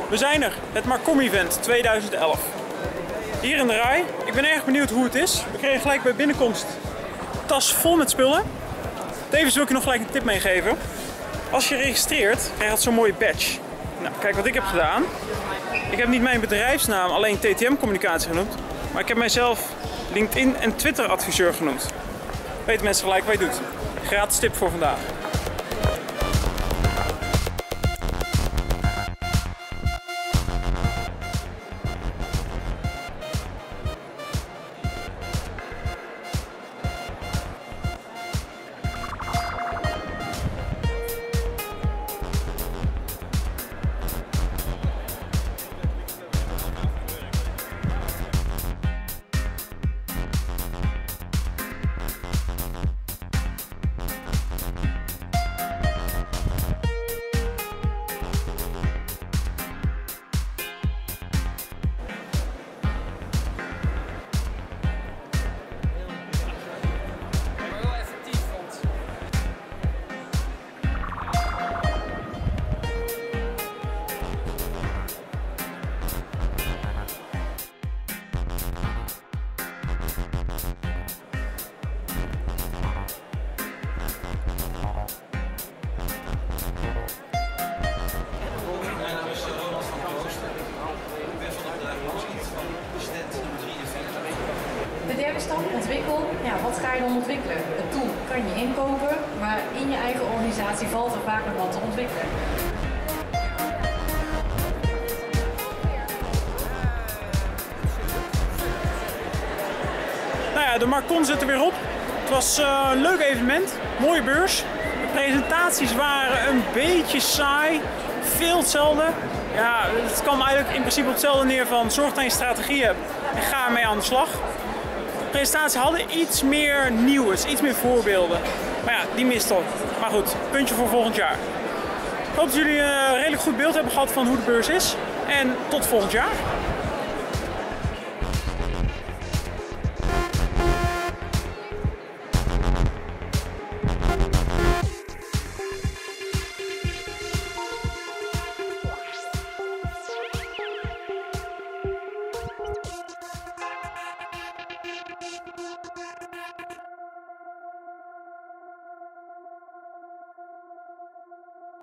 We zijn er, het Marcom Event 2011. Hier in de rij. Ik ben erg benieuwd hoe het is. We kregen gelijk bij binnenkomst een tas vol met spullen. Tevens wil ik je nog gelijk een tip meegeven. Als je registreert, krijg je zo'n mooie badge. Nou, kijk wat ik heb gedaan. Ik heb niet mijn bedrijfsnaam alleen TTM Communicatie genoemd, maar ik heb mijzelf LinkedIn en Twitter adviseur genoemd. Weten mensen gelijk wat je doet. Gratis tip voor vandaag. De derde stap, ontwikkel. Ja, wat ga je dan ontwikkelen? Het tool kan je inkopen, maar in je eigen organisatie valt er vaak nog wat te ontwikkelen. Nou ja, de Marcom zit er weer op. Het was een leuk evenement, mooie beurs. De presentaties waren een beetje saai, veel hetzelfde. Ja, het kwam eigenlijk in principe op hetzelfde neer van zorg dat je strategie hebt en ga ermee aan de slag. De presentaties hadden iets meer nieuws, iets meer voorbeelden. Maar ja, die mist op. Maar goed, puntje voor volgend jaar. Ik hoop dat jullie een redelijk goed beeld hebben gehad van hoe de beurs is. En tot volgend jaar.